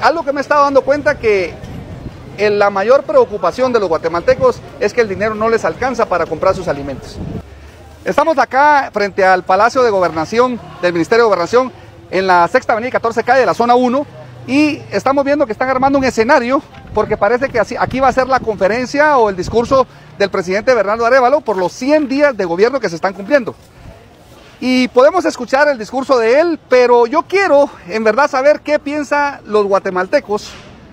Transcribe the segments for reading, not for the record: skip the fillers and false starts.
algo que me he estado dando cuenta que la mayor preocupación de los guatemaltecos es que el dinero no les alcanza para comprar sus alimentos. Estamos acá frente al Palacio de Gobernación del Ministerio de Gobernación en la Sexta Avenida y 14 Calle de la zona 1 y estamos viendo que están armando un escenario porque parece que aquí va a ser la conferencia o el discurso del presidente Bernardo Arévalo por los 100 días de gobierno que se están cumpliendo. Y podemos escuchar el discurso de él, pero yo quiero en verdad saber qué piensan los guatemaltecos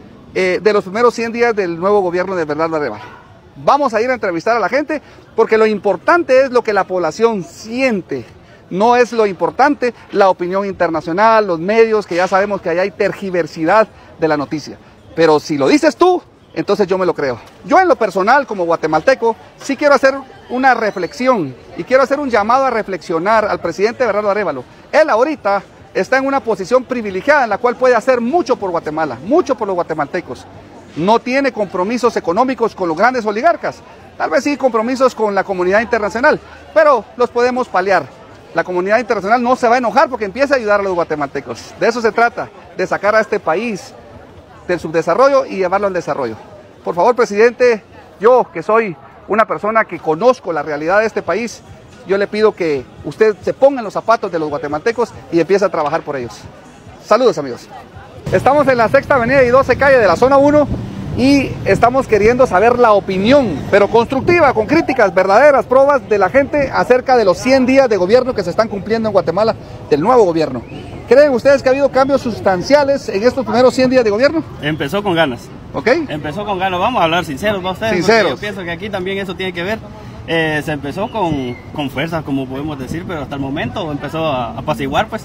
de los primeros 100 días del nuevo gobierno de Bernardo Arévalo. Vamos a ir a entrevistar a la gente porque lo importante es lo que la población siente. No es lo importante la opinión internacional, los medios, que ya sabemos que allá hay tergiversidad de la noticia. Pero si lo dices tú, entonces yo me lo creo. Yo en lo personal, como guatemalteco, sí quiero hacer una reflexión y quiero hacer un llamado a reflexionar al presidente Bernardo Arévalo. Él ahorita está en una posición privilegiada en la cual puede hacer mucho por Guatemala, mucho por los guatemaltecos. No tiene compromisos económicos con los grandes oligarcas, tal vez sí compromisos con la comunidad internacional, pero los podemos paliar. La comunidad internacional no se va a enojar porque empieza a ayudar a los guatemaltecos. De eso se trata, de sacar a este país del subdesarrollo y llevarlo al desarrollo. Por favor, presidente, yo que soy una persona que conozco la realidad de este país, yo le pido que usted se ponga en los zapatos de los guatemaltecos y empiece a trabajar por ellos. Saludos, amigos. Estamos en la Sexta Avenida y 12 Calle de la zona 1 y estamos queriendo saber la opinión, pero constructiva, con críticas verdaderas, pruebas de la gente acerca de los 100 días de gobierno que se están cumpliendo en Guatemala del nuevo gobierno. ¿Creen ustedes que ha habido cambios sustanciales en estos primeros 100 días de gobierno? Empezó con ganas. ¿Ok? Empezó con ganas, vamos a hablar sinceros, ¿va ustedes? Sinceros. Yo pienso que aquí también eso tiene que ver. Se empezó con fuerza, como podemos decir, pero hasta el momento empezó a apaciguar, pues.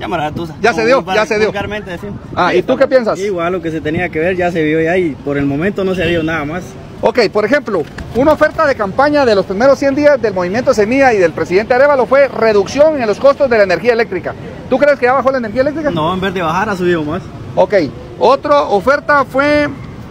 Ya se dio, ya se dio. Ah, ¿y tú qué piensas? Igual lo que se tenía que ver ya se vio ya y por el momento no se vio nada más. Ok, por ejemplo, una oferta de campaña de los primeros 100 días del Movimiento Semilla y del presidente Arévalo fue reducción en los costos de la energía eléctrica. ¿Tú crees que ya bajó la energía eléctrica? No, en vez de bajar ha subido más. Ok, otra oferta fue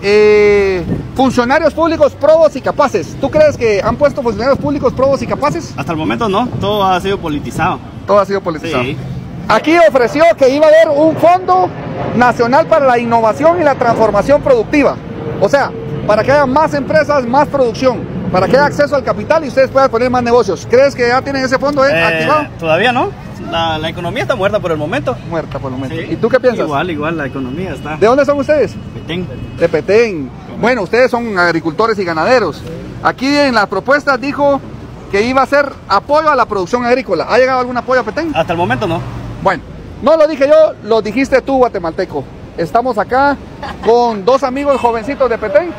funcionarios públicos probos y capaces. ¿Tú crees que han puesto funcionarios públicos probos y capaces? Hasta el momento no, todo ha sido politizado. Todo ha sido politizado. Sí. Aquí ofreció que iba a haber un fondo nacional para la innovación y la transformación productiva. O sea, para que haya más empresas, más producción, para que haya acceso al capital y ustedes puedan poner más negocios. ¿Crees que ya tienen ese fondo activado? Todavía no. La economía está muerta por el momento. Muerta por el momento. Sí. ¿Y tú qué piensas? Igual, la economía está. ¿De dónde son ustedes? Petén. De Petén. Bueno, ustedes son agricultores y ganaderos. Aquí en las propuestas dijo que iba a ser apoyo a la producción agrícola. ¿Ha llegado algún apoyo a Petén? Hasta el momento no. Bueno, no lo dije yo, lo dijiste tú, guatemalteco. Estamos acá con dos amigos jovencitos de Petén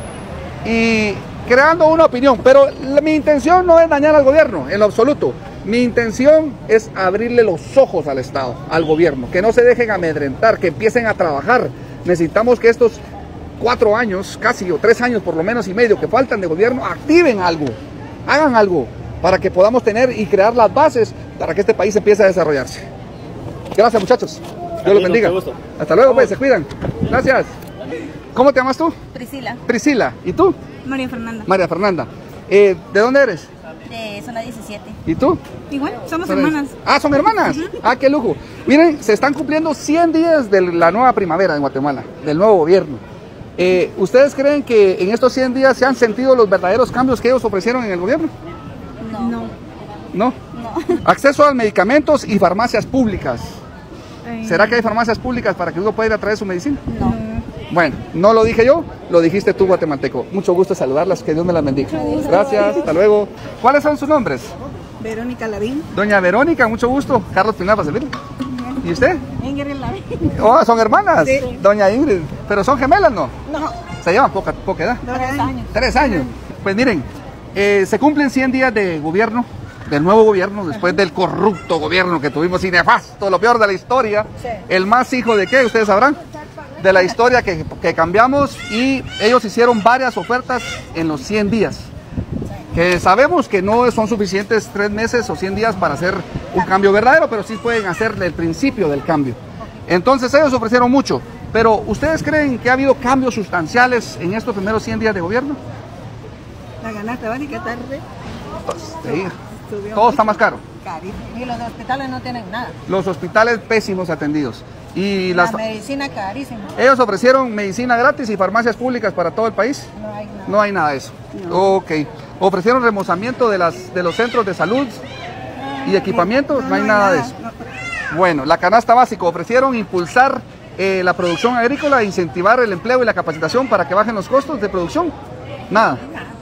y creando una opinión, pero mi intención no es dañar al gobierno, en lo absoluto. Mi intención es abrirle los ojos al Estado, al gobierno, que no se dejen amedrentar, que empiecen a trabajar. Necesitamos que estos 4 años, casi, o 3 años por lo menos y medio que faltan de gobierno, activen algo, hagan algo, para que podamos tener y crear las bases para que este país empiece a desarrollarse. Gracias, muchachos. Dios los bendiga. Hasta luego, pues, se cuidan. Gracias. ¿Cómo te llamas tú? Priscila. Priscila. ¿Y tú? María Fernanda. María Fernanda. ¿De dónde eres? De zona 17. ¿Y tú? Igual, somos hermanas. Ah, ¿son hermanas? Ah, qué lujo. Miren, se están cumpliendo 100 días de la nueva primavera en Guatemala, del nuevo gobierno. ¿Ustedes creen que en estos 100 días se han sentido los verdaderos cambios que ellos ofrecieron en el gobierno? No. No. ¿No? Acceso a medicamentos y farmacias públicas. ¿Será que hay farmacias públicas para que uno pueda ir a traer su medicina? No. Bueno, no lo dije yo, lo dijiste tú, guatemalteco. Mucho gusto saludarlas, que Dios me las bendiga. Gracias, hasta luego. ¿Cuáles son sus nombres? Verónica Lavín. Doña Verónica, mucho gusto. Carlos Pinar, para servirle. ¿Y usted? Ingrid Lavín. Oh, ¿son hermanas? Sí. Doña Ingrid. ¿Pero son gemelas, no? No. Se llevan poca edad. 3 años. 3 años. Pues miren, se cumplen 100 días de gobierno, del nuevo gobierno, después del corrupto gobierno que tuvimos y nefasto, lo peor de la historia. Sí. El más hijo de qué, ustedes sabrán, de la historia que cambiamos, y ellos hicieron varias ofertas en los 100 días. Que sabemos que no son suficientes 3 meses o 100 días para hacer un cambio verdadero, pero sí pueden hacer el principio del cambio. Entonces ellos ofrecieron mucho, pero ¿ustedes creen que ha habido cambios sustanciales en estos primeros 100 días de gobierno? La ganaste, ¿vale? ¿Qué tarde? Pues, sí. Subió Todo está más caro. carísimo. Y los hospitales no tienen nada. Los hospitales pésimos atendidos. Y La medicina carísima. ellos ofrecieron medicina gratis y farmacias públicas para todo el país. No hay nada. No hay nada de eso. Ok. Ofrecieron remozamiento de los centros de salud y equipamientos. No hay nada de eso. Bueno, la canasta básica. Ofrecieron impulsar la producción agrícola, incentivar el empleo y la capacitación para que bajen los costos de producción. Nada.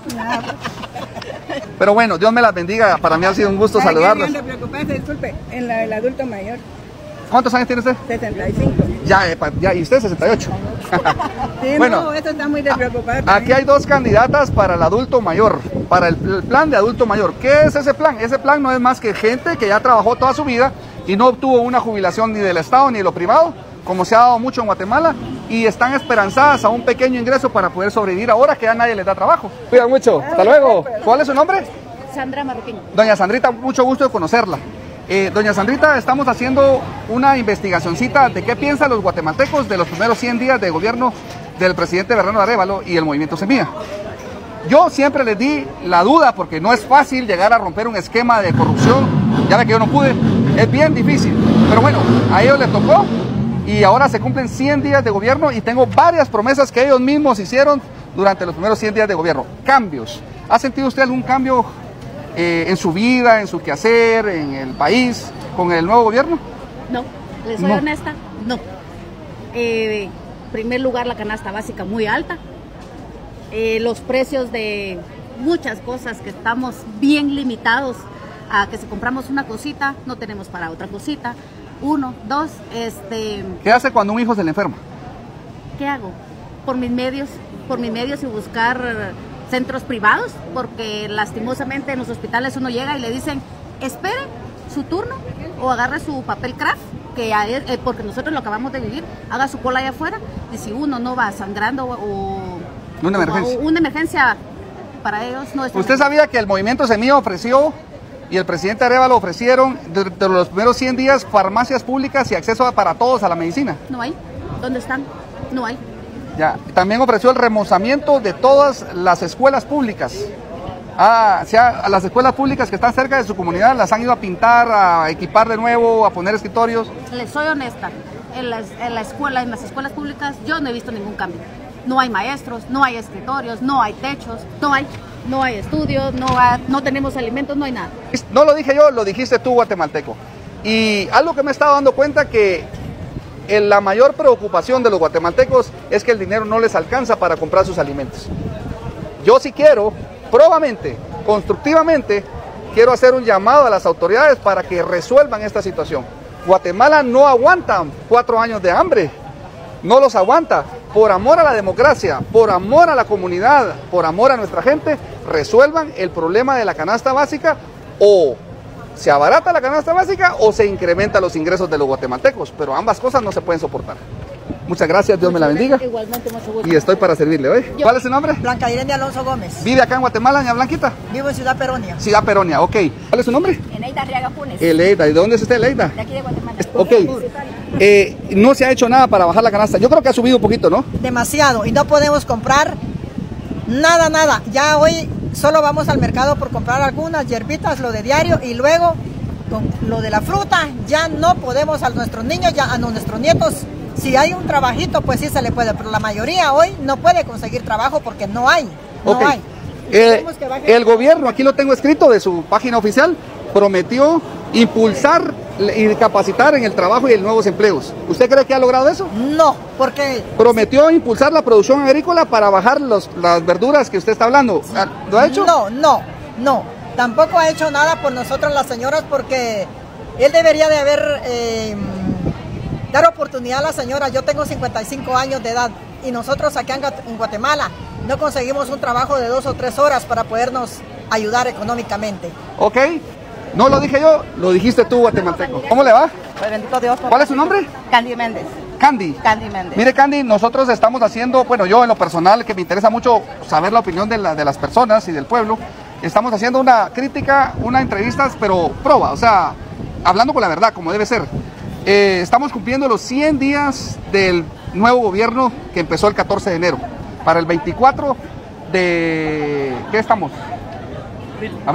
Pero bueno, Dios me las bendiga. Para mí ha sido un gusto saludarlos. No preocuparse, disculpe, en la del adulto mayor. ¿Cuántos años tiene usted? 65. Ya, y usted 68. Sí, Bueno, no, esto está muy despreocupado. Aquí hay dos candidatas para el adulto mayor, para el plan de adulto mayor. ¿Qué es ese plan? Ese plan no es más que gente que ya trabajó toda su vida y no obtuvo una jubilación ni del Estado ni de lo privado, como se ha dado mucho en Guatemala, y están esperanzadas a un pequeño ingreso para poder sobrevivir ahora que ya nadie les da trabajo. Cuidan mucho. Hasta luego. ¿Cuál es su nombre? Sandra Marroquín. Doña Sandrita, mucho gusto de conocerla. Doña Sandrita, estamos haciendo una investigacioncita de qué piensan los guatemaltecos de los primeros 100 días de gobierno del presidente Bernardo Arévalo y el Movimiento Semilla. Yo siempre les di la duda porque no es fácil llegar a romper un esquema de corrupción. Ya ve que yo no pude, es bien difícil. Pero bueno, a ellos les tocó y ahora se cumplen 100 días de gobierno y tengo varias promesas que ellos mismos hicieron durante los primeros 100 días de gobierno. Cambios. ¿Ha sentido usted algún cambio en su vida, en su quehacer, en el país, con el nuevo gobierno? No, les soy honesta, no. En primer lugar, la canasta básica muy alta. Los precios de muchas cosas que estamos bien limitados a que si compramos una cosita, no tenemos para otra cosita. Uno, dos, ¿Qué hace cuando un hijo se le enferma? ¿Qué hago? Por mis medios y buscar centros privados, porque lastimosamente en los hospitales uno llega y le dicen, espere su turno o agarre su papel craft, que porque nosotros lo acabamos de vivir, haga su cola allá afuera, y si uno no va sangrando o una emergencia para ellos no es. ¿Usted sabía que el Movimiento Semilla ofreció y el presidente Arévalo ofrecieron de los primeros 100 días farmacias públicas y acceso para todos a la medicina? No hay. ¿Dónde están? No hay. Ya, también ofreció el remozamiento de todas las escuelas públicas. A las escuelas públicas que están cerca de su comunidad las han ido a pintar, a equipar de nuevo, a poner escritorios. Les soy honesta, en las escuelas públicas yo no he visto ningún cambio. No hay maestros, no hay escritorios, no hay techos, no hay estudios, no tenemos alimentos, no hay nada. No lo dije yo, lo dijiste tú, guatemalteco. Y algo que me he estado dando cuenta que la mayor preocupación de los guatemaltecos es que el dinero no les alcanza para comprar sus alimentos. Yo sí quiero, probablemente, constructivamente, quiero hacer un llamado a las autoridades para que resuelvan esta situación. Guatemala no aguanta 4 años de hambre, no los aguanta. Por amor a la democracia, por amor a la comunidad, por amor a nuestra gente, resuelvan el problema de la canasta básica, o se abarata la canasta básica o se incrementan los ingresos de los guatemaltecos, pero ambas cosas no se pueden soportar. Muchas gracias, Dios me la bendiga. Igualmente, mucho gusto. Y estoy para servirle hoy. ¿Cuál es su nombre? Blanca Irene Alonso Gómez. ¿Vive acá en Guatemala, doña Blanquita? Vivo en Ciudad Peronia. Ciudad Peronia, ok. ¿Cuál es su nombre? Eneida Arriaga Funes. Eleida. ¿Y de dónde es usted, Eleida? De aquí de Guatemala. Ok. No se ha hecho nada para bajar la canasta. Yo creo que ha subido un poquito, ¿no? Demasiado. Y no podemos comprar nada. Ya hoy solo vamos al mercado por comprar algunas hierbitas, lo de diario, y luego con lo de la fruta ya no podemos a nuestros niños, ya a nuestros nietos. Si hay un trabajito, pues sí se le puede, pero la mayoría hoy no puede conseguir trabajo porque no hay. El gobierno, aquí lo tengo escrito de su página oficial, prometió impulsar y capacitar en el trabajo y en nuevos empleos. ¿Usted cree que ha logrado eso? No, porque prometió impulsar la producción agrícola para bajar las verduras que usted está hablando. ¿Lo ha hecho? No. Tampoco ha hecho nada por nosotros las señoras, porque él debería de haber dar oportunidad a las señoras. Yo tengo 55 años de edad y nosotros acá en Guatemala no conseguimos un trabajo de 2 o 3 horas para podernos ayudar económicamente. Ok, no lo dije yo, lo dijiste tú, guatemalteco. ¿Cómo le va? Pues bendito Dios. ¿Cuál es su nombre? Candy Méndez. Candy Méndez. Mire, Candy, nosotros estamos haciendo, bueno, yo en lo personal, que me interesa mucho saber la opinión de las personas y del pueblo, estamos haciendo una crítica, una entrevista, pero proba, o sea, hablando con la verdad, como debe ser. Estamos cumpliendo los 100 días del nuevo gobierno que empezó el 14 de enero. Para el 24 de... ¿qué estamos? Abril.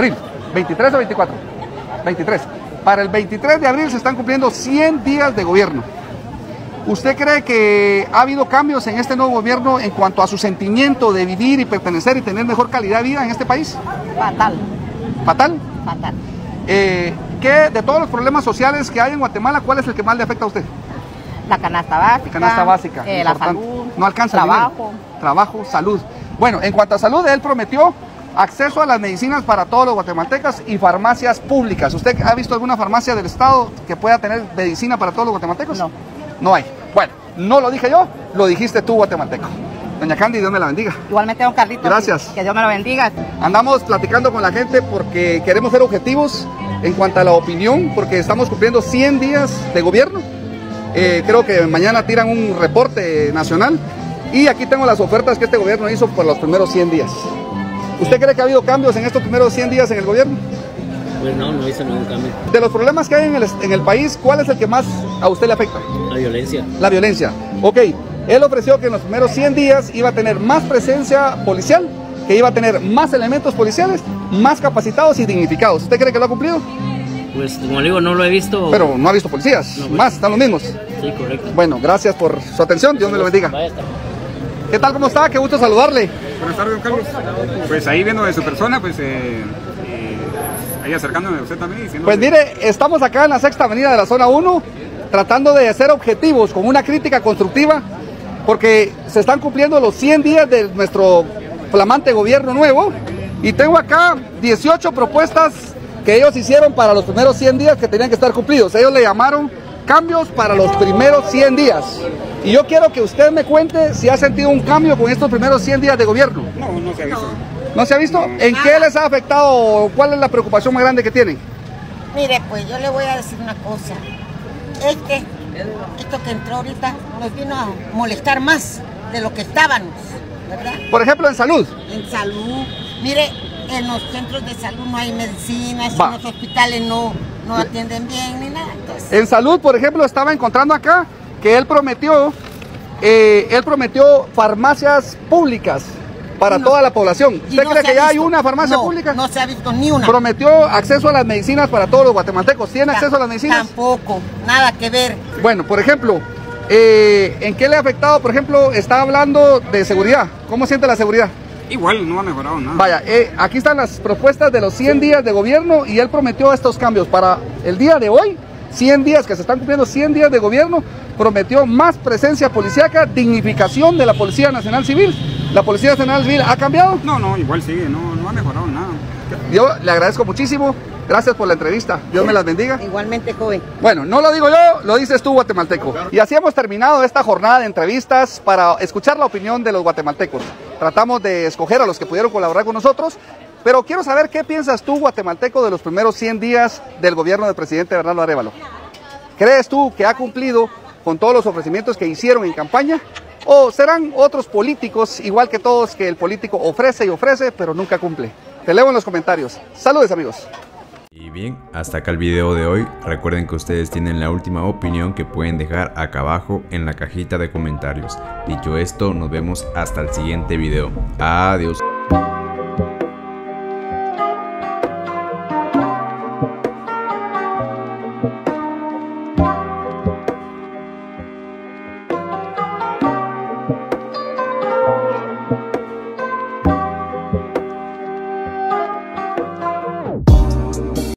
¿23 o 24? 23. Para el 23 de abril se están cumpliendo 100 días de gobierno. ¿Usted cree que ha habido cambios en este nuevo gobierno en cuanto a su sentimiento de vivir y pertenecer y tener mejor calidad de vida en este país? Fatal. ¿Fatal? Fatal. ¿Qué de todos los problemas sociales que hay en Guatemala, cuál es el que más le afecta a usted? La canasta básica. La canasta básica. La salud. No alcanza. Trabajo. Trabajo, salud. Bueno, en cuanto a salud, él prometió acceso a las medicinas para todos los guatemaltecas y farmacias públicas. ¿Usted ha visto alguna farmacia del Estado que pueda tener medicina para todos los guatemaltecos? No. No hay. Bueno, no lo dije yo, lo dijiste tú, guatemalteco. Doña Candy, Dios me la bendiga. Igualmente, don Carlitos. Gracias. Que Dios me lo bendiga. Andamos platicando con la gente porque queremos ser objetivos en cuanto a la opinión, porque estamos cumpliendo 100 días de gobierno. Creo que mañana tiran un reporte nacional y aquí tengo las ofertas que este gobierno hizo por los primeros 100 días. ¿Usted cree que ha habido cambios en estos primeros 100 días en el gobierno? Pues no hizo ningún cambio. De los problemas que hay en el país, ¿cuál es el que más a usted le afecta? La violencia. La violencia. Ok, él ofreció que en los primeros 100 días iba a tener más presencia policial, que iba a tener más elementos policiales, más capacitados y dignificados. ¿Usted cree que lo ha cumplido? Pues como le digo, no lo he visto. Pero no ha visto policías, no, pues, más, están los mismos. Sí, correcto. Bueno, gracias por su atención, Dios me lo bendiga. ¿Qué tal, cómo está? Qué gusto saludarle. Buenas tardes, don Carlos. Pues ahí viendo de su persona, pues ahí acercándome a usted también. Pues mire, estamos acá en la Sexta Avenida de la Zona 1, tratando de ser objetivos con una crítica constructiva, porque se están cumpliendo los 100 días de nuestro flamante gobierno nuevo, y tengo acá 18 propuestas que ellos hicieron para los primeros 100 días que tenían que estar cumplidos. Ellos le llamaron cambios para los primeros 100 días. Y yo quiero que usted me cuente si ha sentido un cambio con estos primeros 100 días de gobierno. No se ha visto. ¿No se ha visto? ¿En qué les ha afectado? ¿Cuál es la preocupación más grande que tienen? Mire, pues yo le voy a decir una cosa. Esto que entró ahorita nos vino a molestar más de lo que estábamos, ¿verdad? Por ejemplo, en salud. En salud. Mire, en los centros de salud no hay medicinas, en los hospitales no atienden bien ni nada. Entonces... En salud, por ejemplo, estaba encontrando acá que él prometió farmacias públicas para toda la población. ¿Usted cree que ya hay una farmacia pública? No se ha visto ni una. Prometió acceso a las medicinas para todos los guatemaltecos. ¿Tiene acceso a las medicinas? Tampoco, nada que ver. Bueno, por ejemplo, ¿en qué le ha afectado? Por ejemplo, está hablando de seguridad. ¿Cómo siente la seguridad? Igual, no ha mejorado nada. Vaya, aquí están las propuestas de los 100 días de gobierno y él prometió estos cambios para el día de hoy. 100 días, que se están cumpliendo 100 días de gobierno, prometió más presencia policíaca, dignificación de la Policía Nacional Civil. ¿La Policía Nacional Civil ha cambiado? No, igual sigue, no ha mejorado nada. Yo le agradezco muchísimo, gracias por la entrevista, Dios me las bendiga. Igualmente, joven. Bueno, no lo digo yo, lo dices tú, guatemalteco. Y así hemos terminado esta jornada de entrevistas para escuchar la opinión de los guatemaltecos. Tratamos de escoger a los que pudieron colaborar con nosotros, pero quiero saber qué piensas tú, guatemalteco, de los primeros 100 días del gobierno del presidente Bernardo Arévalo. ¿Crees tú que ha cumplido con todos los ofrecimientos que hicieron en campaña? ¿O serán otros políticos, igual que todos, que el político ofrece y ofrece, pero nunca cumple? Te leo en los comentarios. Saludos, amigos. Y bien, hasta acá el video de hoy. Recuerden que ustedes tienen la última opinión que pueden dejar acá abajo en la cajita de comentarios. Dicho esto, nos vemos hasta el siguiente video. Adiós.